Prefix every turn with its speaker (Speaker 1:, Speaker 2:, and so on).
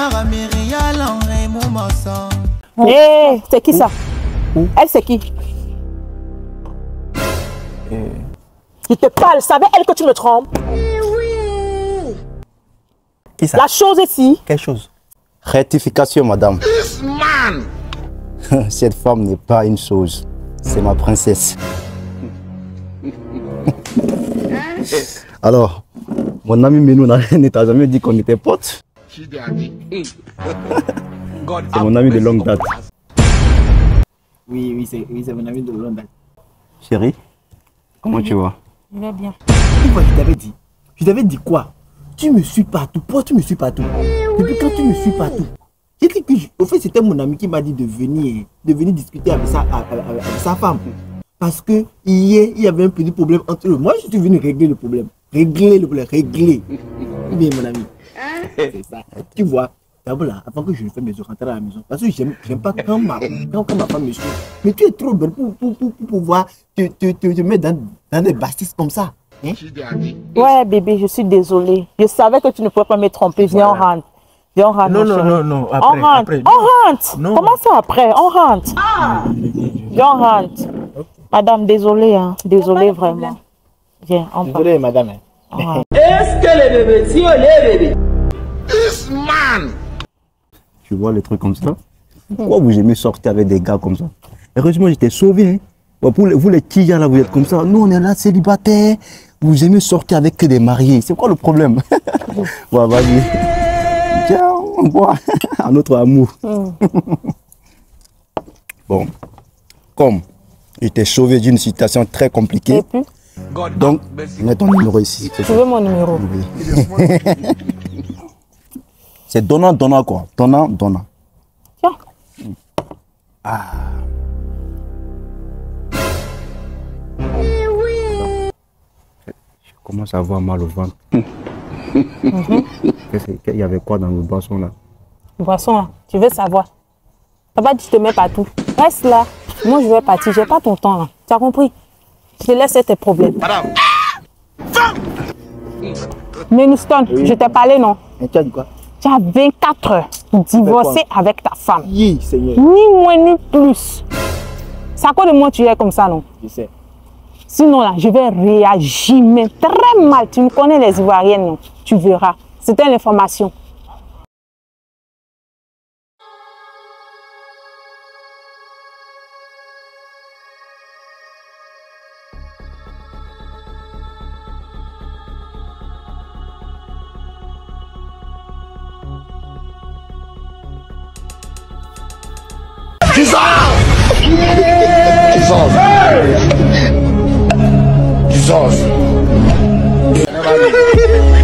Speaker 1: Hé, c'est qui ça? Elle, c'est qui? Je te parle, savait elle que tu me trompes?
Speaker 2: Qui ça?
Speaker 1: La chose ici.
Speaker 2: Quelle chose?
Speaker 3: Rectification, madame. Cette femme n'est pas une chose. C'est ma princesse. Alors, mon ami Menou ne t'a jamais dit qu'on était potes? C'est mon ami de longue date.
Speaker 2: Oui, c'est mon ami de longue date.
Speaker 3: Chérie, comment tu vas?
Speaker 1: Je vais bien.
Speaker 2: Pourquoi je t'avais dit? Je t'avais dit quoi? Tu me suis partout. Pourquoi tu me suis partout? Depuis quand tu me suis partout? J'ai dit que, au fait, c'était mon ami qui m'a dit de venir discuter avec sa femme. Parce que hier, il y avait un petit problème entre eux. Moi, je suis venu régler le problème. Régler. Bien, mon ami. C'est ça. Tu vois, d'abord là, avant que je ne fasse mes rentrer à la maison. Parce que j'aime pas quand ma femme me suit. Mais tu es trop belle pour pouvoir te mettre dans des bastis comme ça. Hein?
Speaker 1: Ouais, bébé, je suis désolée. Je savais que tu ne pouvais pas me tromper. Viens, voilà. On rentre. Viens, on rentre.
Speaker 2: Non.
Speaker 1: Après, on rentre. Non. Comment ça après? On rentre. Viens, on rentre. Okay. Madame, désolée, hein. Désolée vraiment. Viens, on part.
Speaker 2: Désolée, madame.
Speaker 4: Est-ce que les bébés, si on les bébés?
Speaker 3: This man! Tu vois les trucs comme ça? Pourquoi vous aimez sortir avec des gars comme ça? Heureusement, j'étais sauvé. Hein? Bon, pour vous les petits gars là, vous êtes comme ça. Nous, on est là célibataires. Vous aimez sortir avec que des mariés. C'est quoi le problème? Ouais, vas-y. Tiens, on voit à notre amour. Bon, comme j'étais sauvé d'une situation très compliquée, donc mets ton numéro ici.
Speaker 1: Tu veux mon numéro?
Speaker 3: Oui. C'est donnant quoi. Donnant.
Speaker 1: Tiens.
Speaker 3: Ah. Je commence à avoir mal au ventre. Il y avait quoi dans le boisson là?
Speaker 1: Le boisson là, tu veux savoir? T'as pas dit que je te mets partout. Reste là. Moi je vais partir, j'ai pas ton temps là. Tu as compris? Je te laisse tes problèmes.
Speaker 3: Madame.
Speaker 1: Mais Nuston, oui. Je t'ai parlé non?
Speaker 2: Et tu as dit quoi?
Speaker 1: Tu as 24 heures pour divorcer avec ta femme.
Speaker 2: Oui, Seigneur.
Speaker 1: Ni moins ni plus. C'est à quoi de moi tu es comme ça non?
Speaker 2: Je sais.
Speaker 1: Sinon là, je vais réagir, mais très mal. Tu me connais les Ivoiriennes, non? Tu verras. C'était l'information.
Speaker 3: Jesus!